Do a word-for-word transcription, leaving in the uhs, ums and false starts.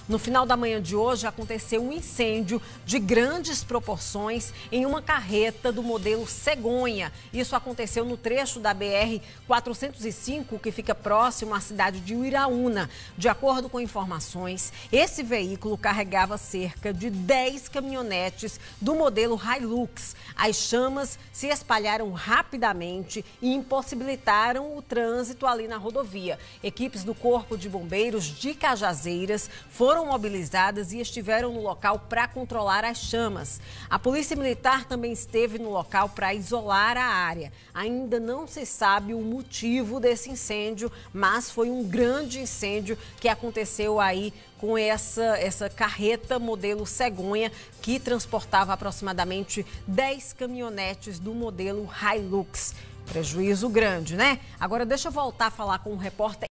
No final da manhã de hoje aconteceu um incêndio de grandes proporções em uma carreta do modelo Cegonha. Isso aconteceu no trecho da B R quatrocentos e cinco, que fica próximo à cidade de Uiraúna. De acordo com informações, esse veículo carregava cerca de dez caminhonetes do modelo Hilux. As chamas se espalharam rapidamente e impossibilitaram o trânsito ali na rodovia. Equipes do Corpo de Bombeiros de Cajazeiras foram mobilizadas e estiveram no local para controlar as chamas. A Polícia Militar também esteve no local para isolar a área. Ainda não se sabe o motivo desse incêndio, mas foi um grande incêndio que aconteceu aí com essa, essa carreta modelo Cegonha, que transportava aproximadamente dez caminhonetes do modelo Hilux. Prejuízo grande, né? Agora deixa eu voltar a falar com o repórter